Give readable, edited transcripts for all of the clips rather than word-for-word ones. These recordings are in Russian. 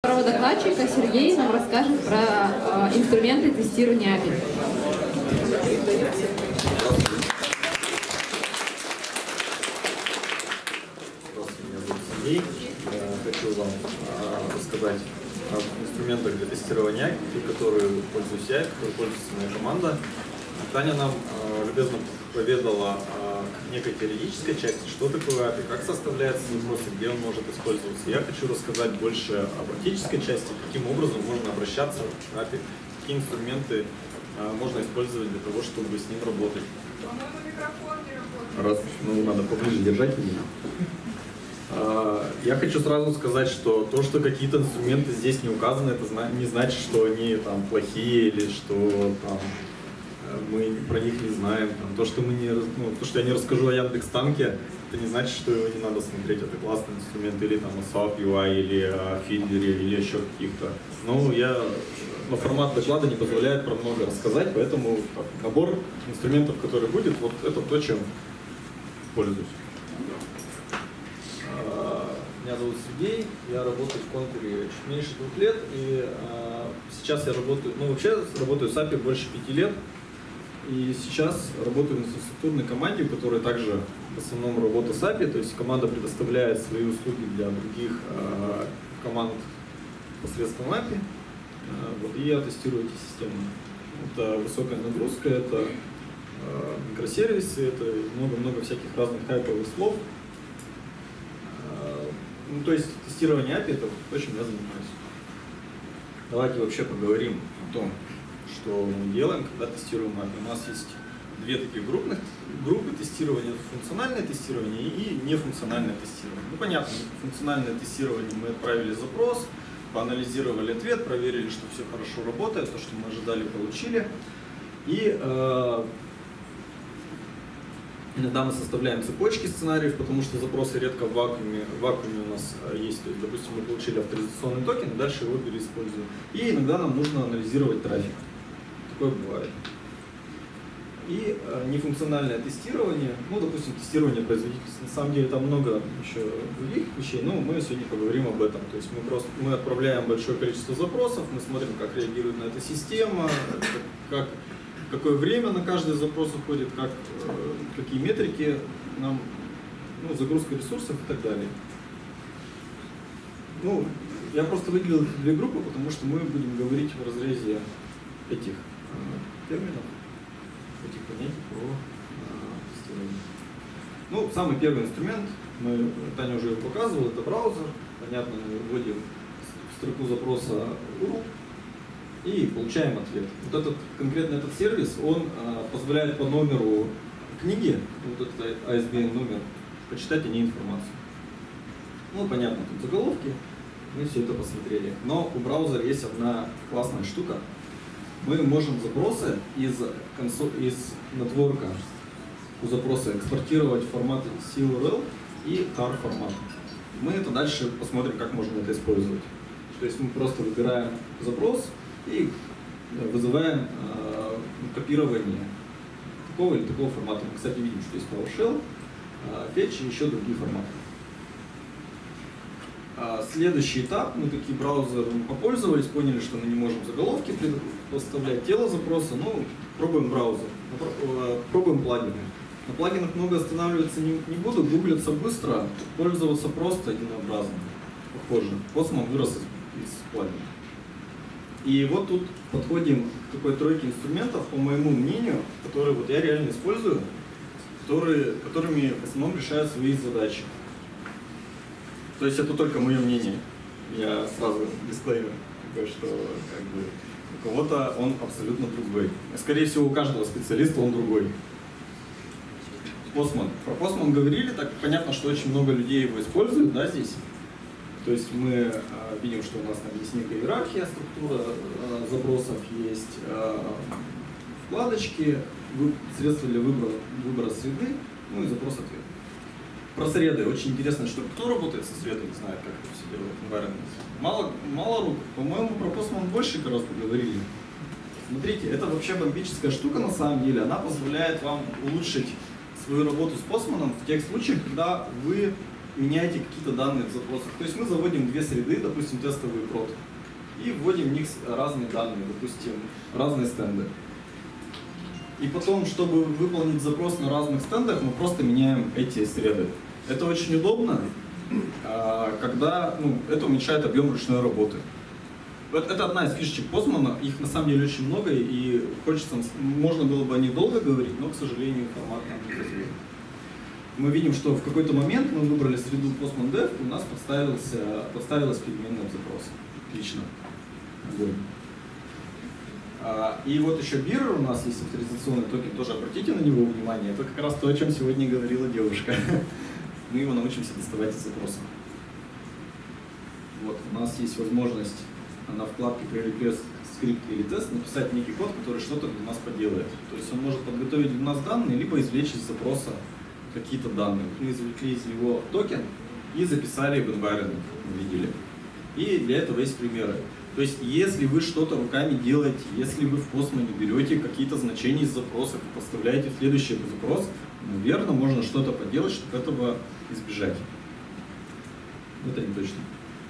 Второго докладчика Сергей нам расскажет про инструменты тестирования API. Здравствуйте, меня зовут Сергей. Хочу вам рассказать об инструментах для тестирования API, которые пользуюсь я, которые пользуется моя команда. Таня нам любезно поведала о некой теоретической части, что такое API, как составляется запрос и где он может использоваться. Я хочу рассказать больше о практической части, каким образом можно обращаться к API, какие инструменты можно использовать для того, чтобы с ним работать. По-моему, микрофон не работает. Надо поближе держать меня. Я хочу сразу сказать, что то, что какие-то инструменты здесь не указаны, это не значит, что они там плохие или что там мы про них не знаем. То, что я не расскажу о Яндекс.Танке, это не значит, что его не надо смотреть. Это классный инструмент, или там о SAP UI, или о Fiddler, или еще каких-то. Но формат доклада не позволяет про много рассказать, поэтому набор инструментов, который будет, вот это то, чем пользуюсь. Меня зовут Сергей, я работаю в Контуре чуть меньше 2 лет, и сейчас я работаю, вообще работаю с API больше 5 лет, и сейчас работаю в инфраструктурной команде, у которой также в основном работа с API, то есть команда предоставляет свои услуги для других команд посредством API, и я тестирую эти системы. Это высокая нагрузка, это микросервисы, это много-много всяких разных хайповых слов. То есть тестирование API — это то, чем я занимаюсь. Давайте вообще поговорим о том, что мы делаем, когда тестируем API. У нас есть две таких группы тестирования: функциональное тестирование и нефункциональное тестирование. Понятно, функциональное тестирование — мы отправили запрос, поанализировали ответ, проверили, что все хорошо работает, то, что мы ожидали, получили. И иногда мы составляем цепочки сценариев, потому что запросы редко в вакууме у нас есть. То есть, допустим, мы получили авторизационный токен, дальше его переиспользуем. И иногда нам нужно анализировать трафик. Такое бывает. И нефункциональное тестирование, допустим, тестирование производительности. На самом деле там много еще других вещей, но мы сегодня поговорим об этом. То есть мы отправляем большое количество запросов, мы смотрим, как реагирует на это система, какое время на каждый запрос уходит, какие метрики нам, загрузка ресурсов и так далее. Я просто выделил две группы, потому что мы будем говорить в разрезе этих терминов, этих понятий про тестирование. Самый первый инструмент, Таня уже его показывала, это браузер. Понятно, мы вводим в строку запроса URL и получаем ответ. Конкретно этот сервис, он позволяет по номеру книги, этот ISBN номер, почитать о ней информацию. Понятно, тут заголовки, мы все это посмотрели. Но у браузера есть одна классная штука. Мы можем запросы из нетворка у запроса экспортировать в форматы CURL и TAR формат. Мы это дальше посмотрим, как можно это использовать. То есть мы просто выбираем запрос и вызываем копирование такого или такого формата. Мы, кстати, видим, что есть PowerShell, Fetch и еще другие форматы. Следующий этап, мы такие браузером попользовались, поняли, что мы не можем заголовки поставлять, тело запроса, пробуем браузер, пробуем плагины. На плагинах много останавливаться не буду, гуглиться быстро, пользоваться просто, единообразно, похоже. Postman вырос из плагина. И вот тут подходим к такой тройке инструментов, по моему мнению, которые я реально использую, которыми в основном решаю свои задачи. То есть это только мое мнение. Я сразу дисклеймер, что у кого-то он абсолютно другой. Скорее всего, у каждого специалиста он другой. Postman. Про Postman говорили, так понятно, что очень много людей его используют, да, здесь. То есть мы видим, что у нас там есть некая иерархия, структура запросов, есть вкладочки, средства для выбора среды, и запрос-ответ. Про среды. Очень интересная штука. Кто работает со средой, не знает, как это все делает environment. Мало рук. По-моему, про Postman больше гораздо говорили. Смотрите, это вообще бомбическая штука на самом деле. Она позволяет вам улучшить свою работу с Postman в тех случаях, когда вы меняете какие-то данные в запросах. То есть мы заводим две среды, допустим, тестовый прод, и вводим в них разные данные, допустим, разные стенды. И потом, чтобы выполнить запрос на разных стендах, мы просто меняем эти среды. Это очень удобно, когда это уменьшает объем ручной работы. Это одна из фишечек Postman, их на самом деле очень много, и хочется, можно было бы о них долго говорить, но, к сожалению, формат нам не позволит. Мы видим, что в какой-то момент мы выбрали среду Postman Dev, и у нас подставилась переменная в запрос. Отлично. И вот еще Bearer у нас есть авторизационный токен, тоже обратите на него внимание. Это как раз то, о чем сегодня говорила девушка. Мы его научимся доставать из запроса. Вот, у нас есть возможность на вкладке Pre-Request Script или тест написать некий код, который что-то для нас поделает. То есть он может подготовить для нас данные, либо извлечь из запроса какие-то данные. Мы извлекли из него токен и записали в environment, видели. И для этого есть примеры. То есть если вы что-то руками делаете, если вы в Postman берете какие-то значения из запроса и поставляете в следующий запрос, наверное, можно что-то поделать, чтобы этого избежать. Это не точно.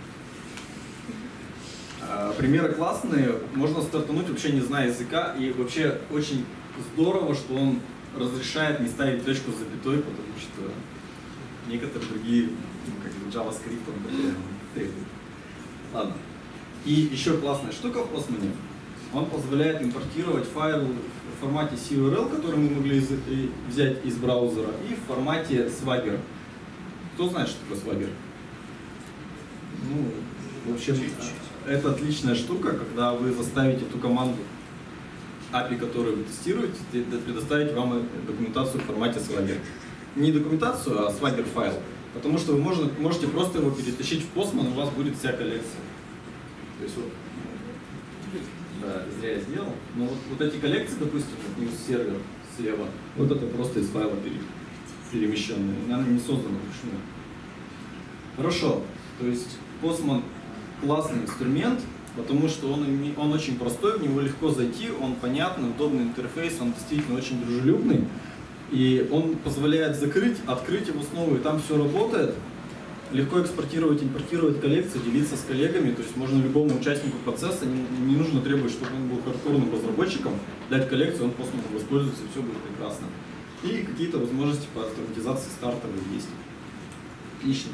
Примеры классные, можно стартануть вообще не зная языка, и вообще очень здорово, что он разрешает не ставить точку с запятой, потому что некоторые другие, как JavaScript, он требует. Ладно. И еще классная штука в Postman. Он позволяет импортировать файл в формате CURL, который мы могли взять из браузера, и в формате Swagger. Кто знает, что такое Swagger? В общем, это отличная штука, когда вы заставите эту команду, API, которую вы тестируете, предоставить вам документацию в формате Swagger. Не документацию, а Swagger файл. Потому что вы можете просто его перетащить в Postman, и у вас будет вся коллекция. То есть вот, да, зря я сделал. Но вот эти коллекции, допустим, news сервер слева, вот это просто из файла перемещенные. Она не создана вручную. Хорошо. То есть Postman классный инструмент, потому что он очень простой, в него легко зайти, он понятный, удобный интерфейс, он действительно очень дружелюбный. И он позволяет закрыть, открыть его снова, и там все работает. Легко экспортировать, импортировать коллекции, делиться с коллегами, то есть можно любому участнику процесса, не нужно требовать, чтобы он был хардкорным разработчиком, дать коллекцию, он просто воспользуется, и все будет прекрасно. И какие-то возможности по автоматизации стартовые есть. Отлично.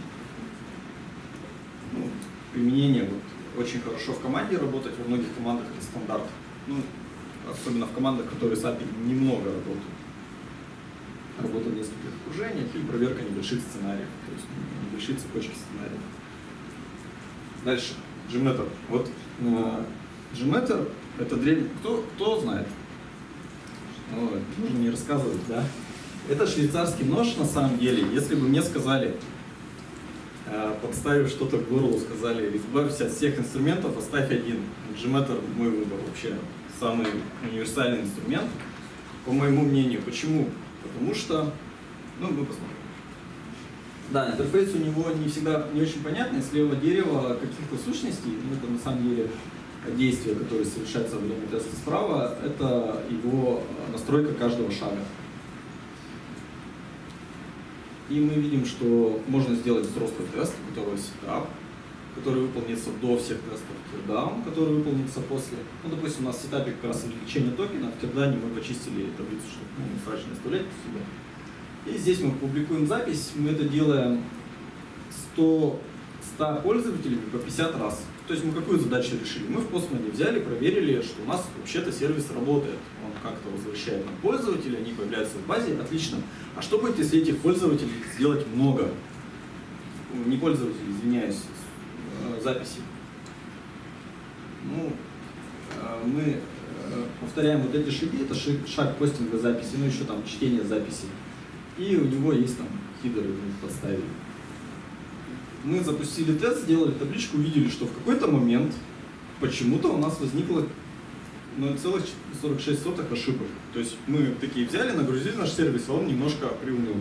Применение очень хорошо в команде работать, во многих командах это стандарт. Особенно в командах, которые с API немного работают. Работа в нескольких окружениях и проверка небольших сценариев, то есть небольшие цепочки сценариев. Дальше. Gmeter. Вот Gmeter это древний. Кто знает? Нужно не рассказывать, да? Это швейцарский нож на самом деле. Если бы мне сказали, подставив что-то к горлу, сказали, избавься от всех инструментов, оставь один. Gmeter мой выбор вообще самый универсальный инструмент, по моему мнению. Почему? Потому что, мы посмотрим. Да, интерфейс у него не всегда не очень понятный. Слева дерево каких-то сущностей, это на самом деле действие, которое совершается во время теста справа, это его настройка каждого шага. И мы видим, что можно сделать взрослый тест, у которого есть setup, который выполнится до всех тестов, teardown, который выполнится после. Допустим, у нас в сетапе как раз извлечение токена, в teardown мы почистили таблицу, чтобы не срочно оставлять сюда. И здесь мы публикуем запись, мы это делаем 100 пользователями по 50 раз. То есть мы какую задачу решили? Мы в Postman взяли, проверили, что у нас вообще-то сервис работает. Он как-то возвращает нам пользователей, они появляются в базе, отлично. А что будет, если этих пользователей сделать много? Не пользователей, извиняюсь, записи. Мы повторяем вот эти шаги, это шаг постинга записи, еще там чтение записи. И у него есть там хидеры, мы их подставили. Мы запустили тест, сделали табличку, увидели, что в какой-то момент почему-то у нас возникло 0,46 ошибок. То есть мы такие взяли, нагрузили наш сервис, а он немножко приуныл.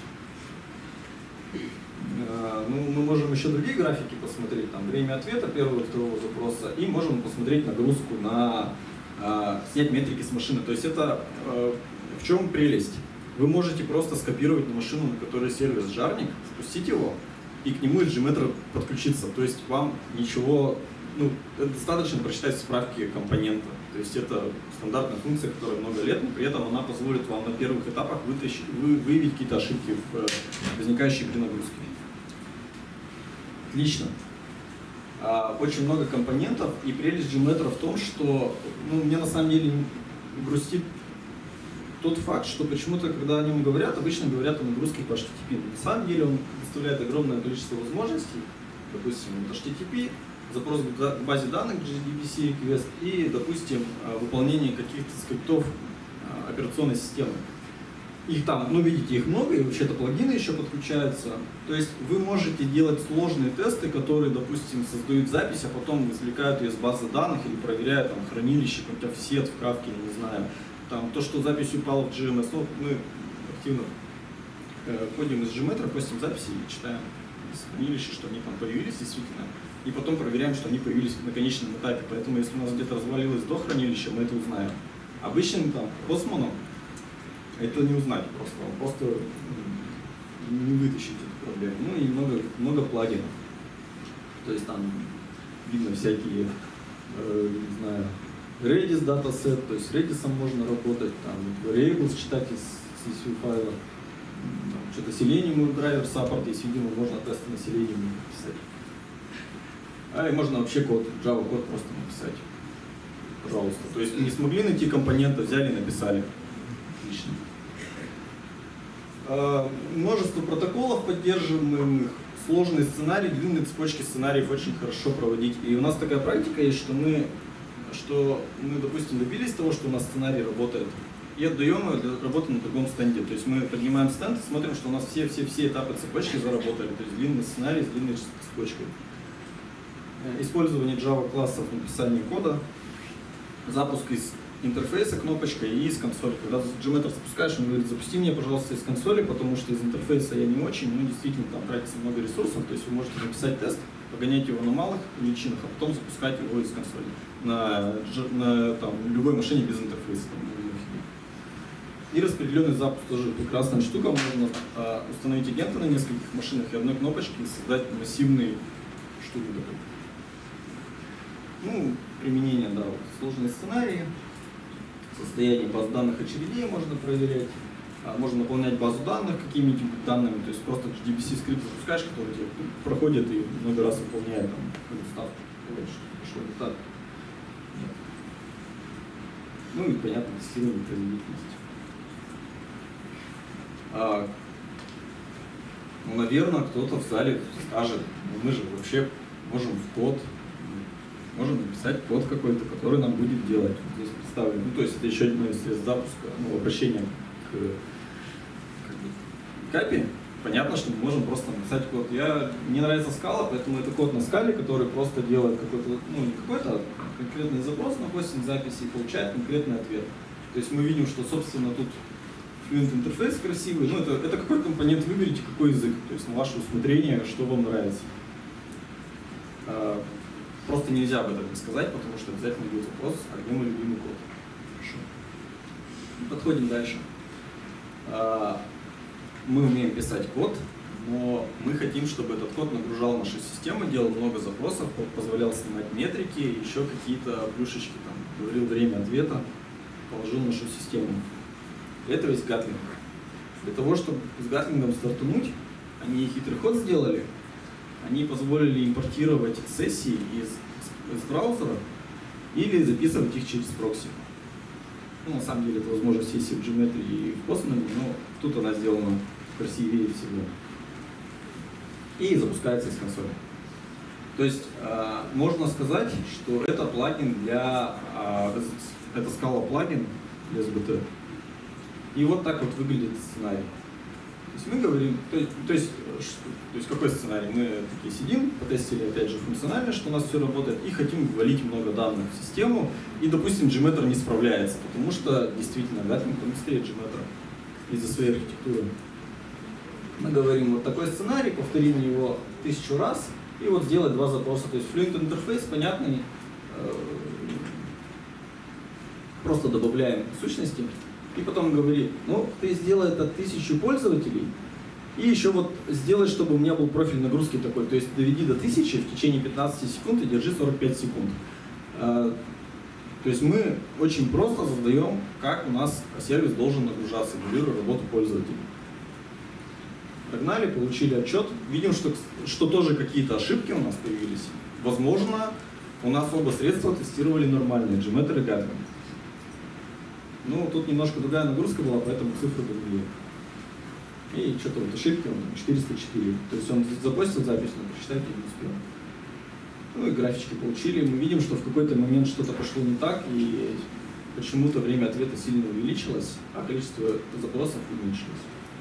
Мы можем еще другие графики посмотреть, там время ответа первого и второго запроса, и можем посмотреть нагрузку на снять метрики с машины. То есть это в чем прелесть? Вы можете просто скопировать на машину, на которой сервис жарник, спустить его, и к нему из Gmetra подключиться. То есть вам ничего, ну, достаточно прочитать справки компонента. То есть это стандартная функция, которая много лет, но при этом она позволит вам на первых этапах выявить какие-то ошибки, возникающие при нагрузке. Отлично. Очень много компонентов, и прелесть Gmetra в том, что мне на самом деле грустит тот факт, что почему-то, когда о нем говорят, обычно говорят о нагрузке по HTTP. На самом деле он доставляет огромное количество возможностей, допустим, HTTP, запрос к базе данных, JDBC request и, допустим, выполнение каких-то скриптов операционной системы. Их там, видите, их много, и вообще-то плагины еще подключаются. То есть вы можете делать сложные тесты, которые, допустим, создают запись, а потом извлекают ее из базы данных или проверяют там хранилище, какой-то офсет в Kafka, я не знаю. Там то, что запись упала в GMS, мы активно ходим из Gmetra, постим записи и читаем из хранилища, что они там появились действительно. И потом проверяем, что они появились на конечном этапе. Поэтому если у нас где-то развалилось до хранилища, мы это узнаем. Обычным там Postman это не узнать просто. Он просто не вытащить эту проблему. Ну и много плагинов. То есть там видно всякие, не знаю, Redis датасет, то есть с Redis можно работать, там variables читать из CSV файла. Что-то Selenium драйвер саппорт, есть, видимо, можно тесты на Selenium написать. И можно вообще код, Java код просто написать. Пожалуйста. То есть не смогли найти компоненты, взяли и написали. Отлично. Множество протоколов поддерживаемых, сложный сценарий, длинные цепочки сценариев очень хорошо проводить. И у нас такая практика есть, что мы, допустим, добились того, что у нас сценарий работает, и отдаем его для работы на другом стенде. То есть мы поднимаем стенд, смотрим, что у нас все этапы цепочки заработали. То есть длинный сценарий с длинной цепочкой. Использование Java классов в написании кода, запуск из интерфейса кнопочкой и из консоли. Когда Gmetra запускаешь, он говорит: запусти мне, пожалуйста, из консоли, потому что из интерфейса я не очень, действительно там тратится много ресурсов. То есть вы можете написать тест, погонять его на малых величинах, а потом запускать его из консоли на любой машине без интерфейса. И распределенный запуск тоже прекрасная штука. Можно установить агента на нескольких машинах и одной кнопочкой создать массивные штуки. Применение, сложные сценарии, состояние баз данных очередей можно проверять, можно наполнять базу данных какими-нибудь данными, то есть просто JDBC скрипт запускаешь, который тебе проходит и много раз выполняет какую-то ставку. Пошло не так. Нет. И понятно, тестирование производительности. Наверное, кто-то в зале скажет: мы же вообще можем в код, можем написать код какой-то, который нам будет делать. Здесь представлено. То есть это еще одно из средств запуска, обращения к API. Понятно, что мы можем просто написать код. Мне нравится скала, поэтому это код на скале, который просто делает какой-то, не какой-то, а конкретный запрос на хостинг записи и получает конкретный ответ. То есть мы видим, что, собственно, тут Fluent интерфейс красивый. Это какой компонент выберите, какой язык. То есть на ваше усмотрение, что вам нравится. Просто нельзя об этом не сказать, потому что обязательно будет вопрос: а где мой любимый код? Хорошо. Подходим дальше. Мы умеем писать код, но мы хотим, чтобы этот код нагружал нашу систему, делал много запросов, позволял снимать метрики, еще какие-то плюшечки, говорил время ответа, положил нашу систему. Это весь Гатлинг. Для того, чтобы с Гатлингом стартануть, они хитрый ход сделали. Они позволили импортировать сессии из браузера или записывать их через прокси. На самом деле это возможно в сессии в Gmetra и в Postman, но тут она сделана красивее всего. И запускается из консоли. То есть можно сказать, что это плагин это Scala плагин для SBT. И вот так вот выглядит сценарий. То есть мы говорим, то есть какой сценарий? Мы такие сидим, потестили опять же функционально, что у нас все работает, и хотим ввалить много данных в систему, и, допустим, Gmetra не справляется, потому что действительно Gatling быстрее Gmetra из-за своей архитектуры. Мы говорим, вот такой сценарий, повторим его 1000 раз, и вот сделать два запроса. То есть Fluent интерфейс понятный, просто добавляем сущности. И потом говорит: ты сделай это 1000 пользователей, И еще вот сделать, чтобы у меня был профиль нагрузки такой, то есть доведи до 1000 в течение 15 секунд и держи 45 секунд. То есть мы очень просто задаем, как у нас сервис должен нагружаться, регулируя работу пользователя. Погнали, получили отчет, видим, что тоже какие-то ошибки у нас появились. Возможно, у нас оба средства тестировали нормальные, Gmeter и Gatling. Ну, тут немножко другая нагрузка была, поэтому цифры другие. И что-то вот ошибки, он 404. То есть он запостил запись, но прочитать я не успел. Ну и графички получили. Мы видим, что в какой-то момент что-то пошло не так, и почему-то время ответа сильно увеличилось, а количество запросов уменьшилось.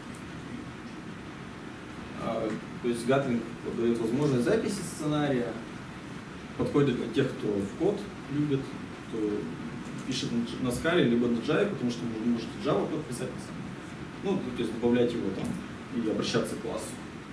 То есть Gatling дает возможность записи сценария, подходит для тех, кто в код любит, кто пишет на Scala, либо на Java, потому что вы можете Java код писать на самом деле. Ну, то есть добавлять его там и обращаться к классу.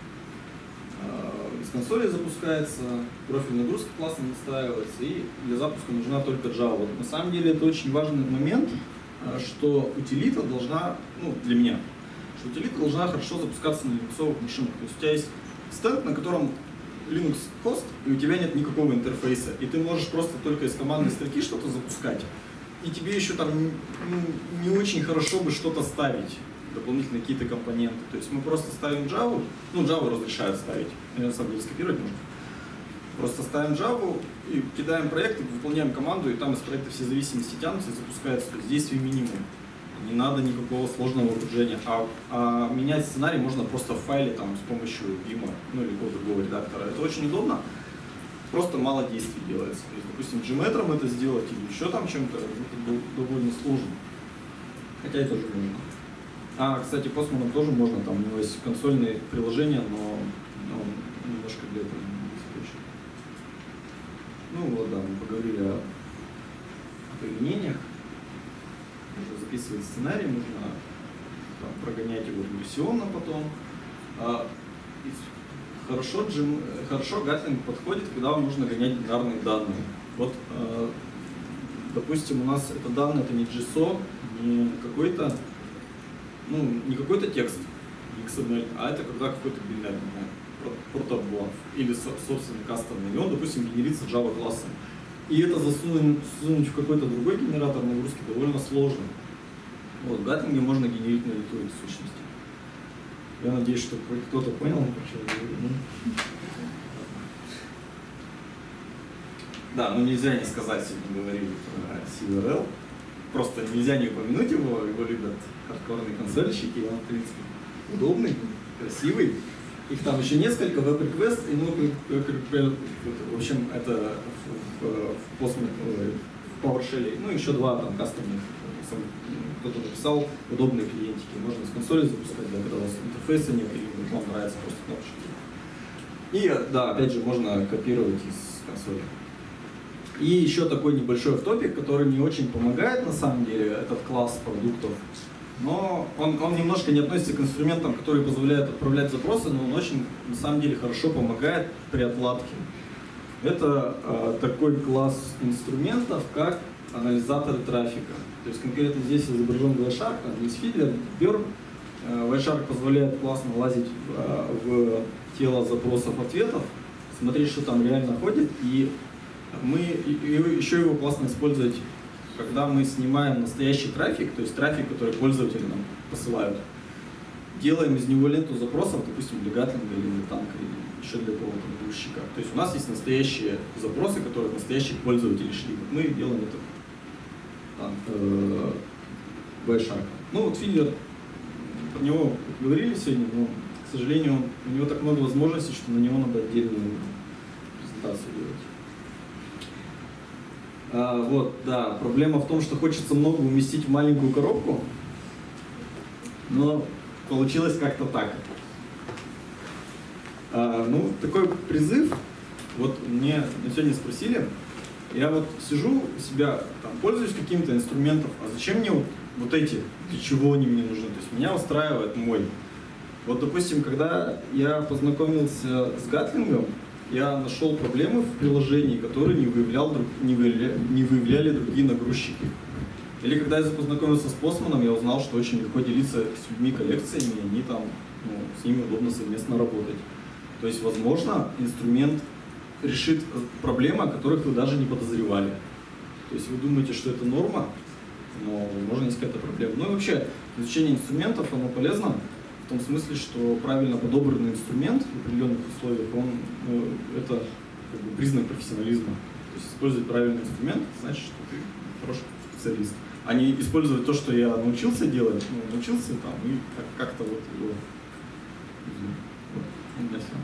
Из консоли запускается, профиль нагрузки классно настраивается, и для запуска нужна только Java. Вот на самом деле это очень важный момент, что утилита должна, ну, для меня, что утилита должна хорошо запускаться на линуксовых машинах. То есть у тебя есть стенд, на котором Linux хост, и у тебя нет никакого интерфейса, и ты можешь просто только из командной строки что-то запускать, и тебе еще там не очень хорошо бы что-то ставить, дополнительные какие-то компоненты. То есть мы просто ставим Java, ну Java разрешает ставить, на самом деле скопировать можно. Просто ставим Java и кидаем проект, выполняем команду, и там из проекта все зависимости тянутся и запускаются. То есть действий минимум. Не надо никакого сложного окружения. А менять сценарий можно просто в файле там, с помощью Vim, ну или какого-то другого редактора. Это очень удобно. Просто мало действий делается. То есть, допустим, Gmeter это сделать или еще там чем-то, это довольно сложно. Хотя это тоже можно. Кстати, Postman тоже можно, там у него есть консольные приложения, но немножко для этого не использует. Ну вот, да, мы поговорили о применениях. Можно записывать сценарий, нужно там прогонять его регрессионно потом. Хорошо Gatling подходит, когда вам нужно гонять бинарные данные. Вот, допустим, у нас это данные, это не JSON, не какой-то текст XML, а это когда какой-то бинар, протобуф или собственный кастомный, и он, допустим, генерится Java классом. И это засунуть в какой-то другой генератор нагрузки довольно сложно. Вот, в Gatling можно генерить на лету эти сущности. Я надеюсь, что кто-то понял, про что я говорю. Да, но нельзя не сказать, сегодня говорили про CVRL. Просто нельзя не упомянуть его любят хардкорные консольщики, он, в принципе, удобный, красивый. Их там еще несколько, WebRequest и в общем, это в PowerShell, ну еще два там кастомных, кто-то написал, удобные клиентики, можно с консоли запускать, да, когда у вас интерфейса нет, или вам нравится просто кнопочки. И да, опять же, можно копировать из консоли. И еще такой небольшой автопик, который не очень помогает на самом деле, этот класс продуктов. Но он немножко не относится к инструментам, которые позволяют отправлять запросы, но он очень, на самом деле, хорошо помогает при отладке. Это такой класс инструментов, как анализаторы трафика. То есть конкретно здесь изображен Wireshark, там есть фидлер, Burn. Wireshark позволяет классно лазить в тело запросов-ответов, смотреть, что там реально ходит, и мы еще его классно использовать, когда мы снимаем настоящий трафик, то есть трафик, который пользователи нам посылают, делаем из него ленту запросов, допустим, для Gatling или для танка, или еще для какого-то нагрузчика. То есть у нас есть настоящие запросы, которые от настоящих пользователей шли. Мы делаем это Wireshark. Ну вот Fiddler, про него говорили сегодня, но, к сожалению, у него так много возможностей, что на него надо отдельную презентацию делать. Вот, да, проблема в том, что хочется много уместить в маленькую коробку, но получилось как-то так. Ну, такой призыв, вот мне сегодня спросили, я вот сижу у себя, там, пользуюсь каким-то инструментом, а зачем мне вот эти, для чего они мне нужны? То есть меня устраивает мой. Вот, допустим, когда я познакомился с Гатлингом, я нашел проблемы в приложении, которые не выявляли другие нагрузчики. Или когда я познакомился с Postman, я узнал, что очень легко делиться с людьми коллекциями, они там ну, с ними удобно совместно работать. То есть, возможно, инструмент решит проблемы, о которых вы даже не подозревали. То есть вы думаете, что это норма, но, возможно, есть какая-то проблема. Ну и вообще, изучение инструментов, оно полезно в том смысле, что правильно подобранный инструмент в определенных условиях, он, ну, это как бы признак профессионализма. То есть использовать правильный инструмент, значит, что ты хороший специалист. А не использовать то, что я научился делать, ну, научился там, и как-то вот его... Вот, у меня все.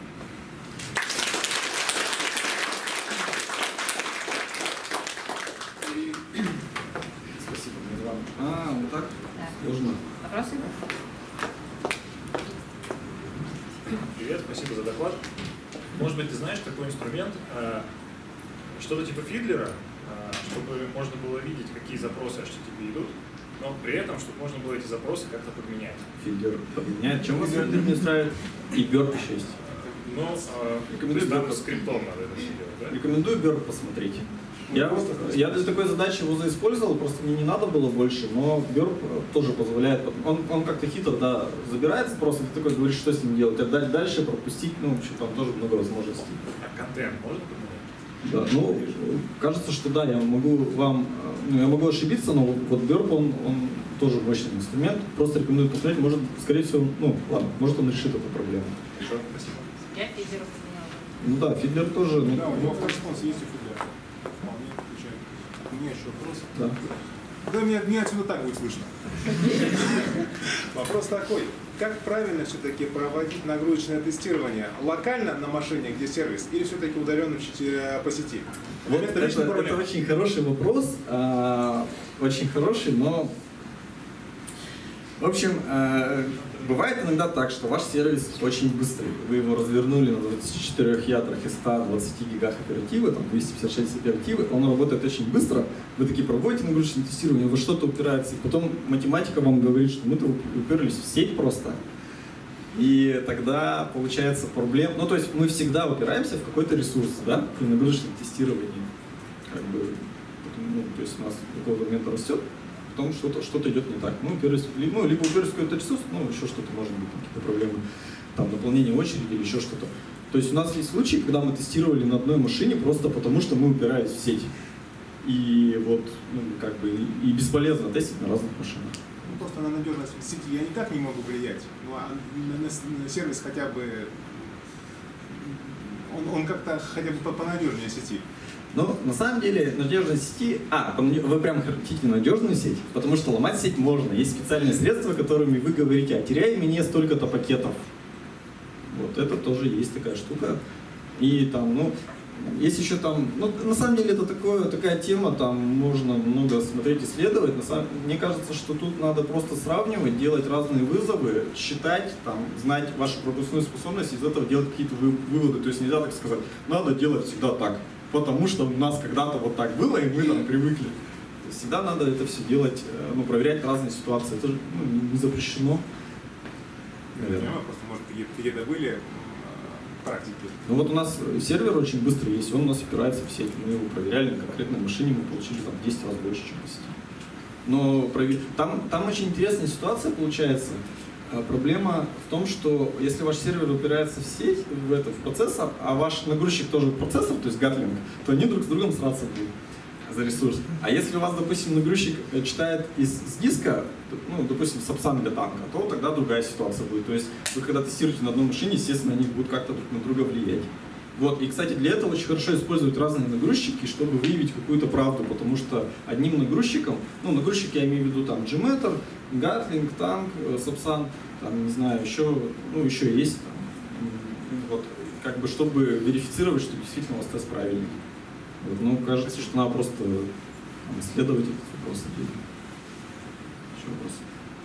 Спасибо, Мирлан. Вот так? Да. Сложно. Вопросы? Привет, спасибо за доклад. Может быть, ты знаешь такой инструмент, что-то типа фидлера, чтобы можно было видеть, какие запросы HTTP идут, но при этом, чтобы можно было эти запросы как-то подменять. Фидлер подменяет. Чем вас фидлер не устраивает? И Burp еще есть. Ну, то есть там скриптом надо это все делать, да? Рекомендую Burp посмотреть. Я для такой задачи его заиспользовал, просто мне не надо было больше, но Burp тоже позволяет, он как-то хитро, да, забирает запрос, и ты такой говоришь, что с ним делать, отдать дальше, пропустить, ну, в общем, там тоже много возможностей. А контент можно подменять? Да, ну, кажется, что да, я могу вам, ну, я могу ошибиться, но вот Burp, он тоже мощный инструмент, просто рекомендую посмотреть, может, скорее всего, ну, ладно, может он решит эту проблему. Хорошо, спасибо. Я фидеру поменяла. Ну да, Фидлер тоже. Ну, Да, у него форспонс есть у Фидлера. Вполне отвечает. У меня еще вопрос. да. Да, мне отсюда так будет слышно. Вопрос такой. Как правильно все-таки проводить нагрузочное тестирование? Локально на машине, где сервис, или все-таки удаленно по сети? Вот это очень хороший вопрос, очень хороший, но в общем, бывает иногда так, что ваш сервис очень быстрый. Вы его развернули на 24 ядрах и 120 гигах оперативы, там 256 оперативы, он работает очень быстро. Вы такие проводите нагрузочное тестирование, во что-то упирается, и потом математика вам говорит, что мы-то уперлись в сеть просто. И тогда получается проблема. Ну, то есть мы всегда упираемся в какой-то ресурс, да, при нагрузочном тестировании. Как бы, ну, то есть у нас до какого-то момента растет, потом что-то идет не так. Мы уперлись, либо уперлись в какой-то ресурс, ну, еще что-то, может быть, какие-то проблемы, там, наполнение очереди или еще что-то. То есть у нас есть случаи, когда мы тестировали на одной машине просто потому, что мы упирались в сеть. И вот, ну, как бы, и бесполезно тестить на разных машинах. Ну, просто на надежность сети я никак не могу влиять. Ну, а на сервис хотя бы, он как-то хотя бы понадежнее сети. Ну, на самом деле, надежность сети... вы прям хотите надежную сеть, потому что ломать сеть можно. Есть специальные средства, которыми вы говорите, теряй мне столько-то пакетов. Вот это тоже есть такая штука. И там, ну, есть еще там... Ну, на самом деле, это такая тема, там можно много смотреть, исследовать. Мне кажется, что тут надо просто сравнивать, делать разные вызовы, считать, там, знать вашу пропускную способность, и из этого делать какие-то выводы. То есть нельзя так сказать, надо делать всегда так. Потому что у нас когда-то вот так было, и мы там привыкли. Всегда надо это все делать, ну, проверять разные ситуации. Это же, ну, не запрещено. Наверное. Просто, может, какие-то были практики. Ну вот у нас сервер очень быстрый есть, он у нас опирается в сеть. Мы его проверяли на конкретной машине, мы получили там 10 раз больше, чем по сети. Но там очень интересная ситуация получается. Проблема в том, что если ваш сервер упирается в сеть, в процессор, а ваш нагрузчик тоже процессор, то есть Gatling, то они друг с другом сраться будут за ресурс. А если у вас, допустим, нагрузчик читает с диска, ну, допустим, Sapsan для танка, то тогда другая ситуация будет. То есть вы когда тестируете на одной машине, естественно, они будут как-то друг на друга влиять. Вот. И, кстати, для этого очень хорошо использовать разные нагрузчики, чтобы выявить какую-то правду, потому что одним нагрузчиком, ну, нагрузчик я имею в виду там Gmeter, Gatling, Tank, Sapsan, там, не знаю, еще есть, там, вот, как бы, чтобы верифицировать, что действительно у вас тест правильный. Вот, ну, кажется, что надо просто исследовать этот вопрос. Еще вопросы?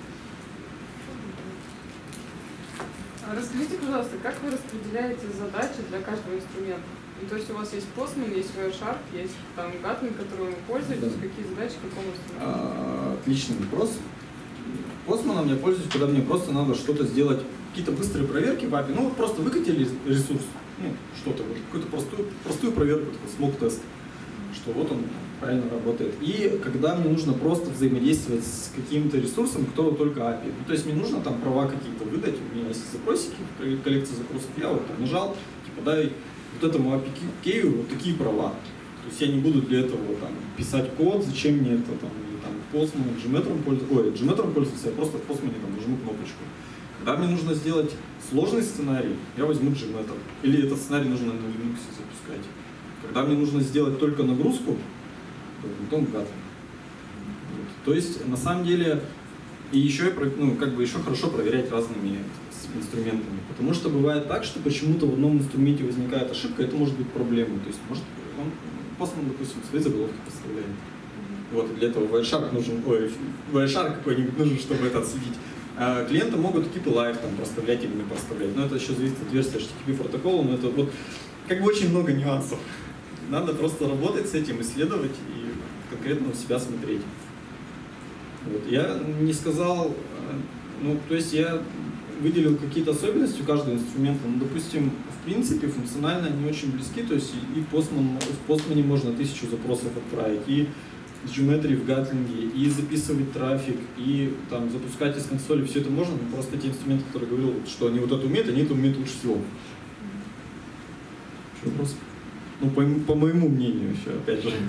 Расскажите, пожалуйста, как вы распределяете задачи для каждого инструмента? Ну, то есть у вас есть Postman, есть Wireshark, есть там Gatling, которым вы пользуетесь, да. Какие задачи к какому инструменту? Отличный вопрос. Postman я пользуюсь, когда мне просто надо что-то сделать, какие-то быстрые проверки в API. Ну, вот просто выкатили ресурс, ну, что-то, вот, какую-то простую проверку, такой смог-тест, что вот он правильно работает. И когда мне нужно просто взаимодействовать с каким-то ресурсом, кто только API. Ну, то есть мне нужно там права какие-то выдать, у меня есть запросики, коллекция запросов, я вот там нажал, типа дай вот этому API вот такие права. То есть я не буду для этого там писать код, зачем мне это там, или там Postman, Gmetrом пользоваться, я просто в Postman там нажму кнопочку. Когда мне нужно сделать сложный сценарий, я возьму Gmetr. Или этот сценарий нужно на Linux запускать. Когда мне нужно сделать только нагрузку, потом Gatling. Вот. То есть, на самом деле, и еще, ну, как бы еще хорошо проверять разными инструментами. Потому что бывает так, что почему-то в одном инструменте возникает ошибка, это может быть проблемой. То есть, может, он Postman, допустим, свои заголовки поставляет. Вот, и для этого Wireshark нужен, Wireshark какой-нибудь нужен, чтобы это отследить. А клиенты могут keep alive там проставлять или не проставлять. Но это еще зависит от версии HTTP протокола, но это вот как бы очень много нюансов. Надо просто работать с этим, исследовать и конкретно у себя смотреть. Вот. Я не сказал, ну, то есть я выделил какие-то особенности у каждого инструмента, но, допустим, в принципе, функционально они очень близки, то есть и в Postman можно 1000 запросов отправить, и в Gmetry, в Gatling, и записывать трафик, и там запускать из консоли, все это можно, но просто те инструменты, которые говорил, что они вот это умеют, они это умеют лучше всего. Еще вопрос? Ну, по моему мнению еще, опять же.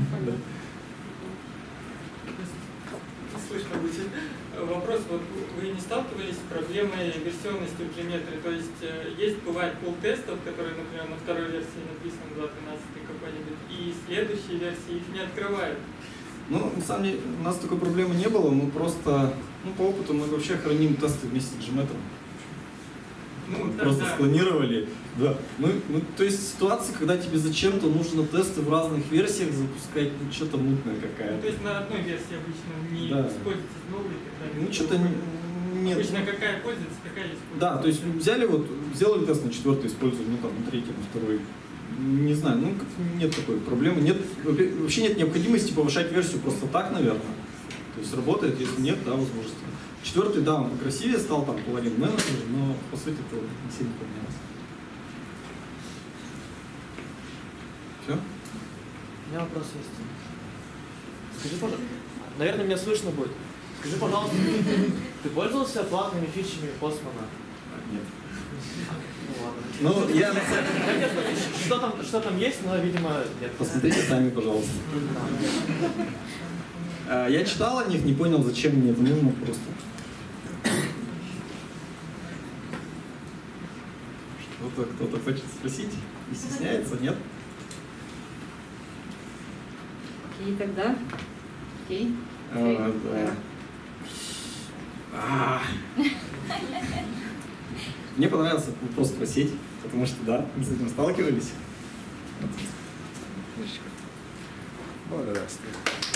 Слышно будет. Вопрос, вот вы не сталкивались с проблемой версионности в Gmetry? То есть бывает пул тестов, которые, например, на второй версии написаны 2.13 какой-нибудь, и следующие версии их не открывают. Ну, на самом деле, у нас такой проблемы не было, мы просто, ну, по опыту мы вообще храним тесты вместе с Gmetry. Ну, просто склонировали. Да. То есть ситуация, когда тебе зачем-то нужно тесты в разных версиях запускать, ну что-то мутное какая-то. То есть на одной версии обычно не используете новые, когда ну что-то нет. Обычно какая пользуется, какая используется. Да, то есть сделали тест на 4-й, используем, ну там на 3-й, на 2-й. Не знаю, ну нет такой проблемы. Вообще нет необходимости повышать версию просто так, наверное. То есть работает, если нет, да, возможности. 4-й, да, он покрасивее стал, там половин менеджер, но по сути это не сильно поменялось. Все? У меня вопрос есть. Скажи, пожалуйста, наверное, меня слышно будет. Скажи, пожалуйста, ты пользовался платными фичами Postman? Нет. Ну ладно. Ну, я что там есть, но, видимо, нет. Посмотрите сами, пожалуйста. Я читал о них, не понял, зачем мне это нужно просто. Кто-то хочет спросить и стесняется, нет? Окей, тогда. Окей. Мне понравился вопрос спросить, потому что да, мы с этим сталкивались. Благодарствую.